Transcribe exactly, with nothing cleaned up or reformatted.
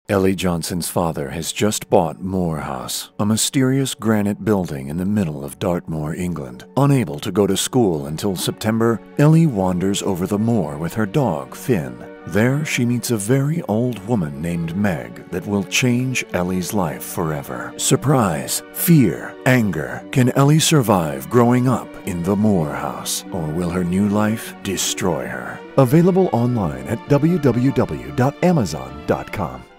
Elly Johnson's father has just bought Moor House, a mysterious granite building in the middle of Dartmoor, England. Unable to go to school until September, Elly wanders over the moor with her dog, Finn. There, she meets a very old woman named Meg that will change Elly's life forever. Surprise, fear, anger. Can Elly survive growing up in the Moor House, or will her new life destroy her? Available online at w w w dot amazon dot com.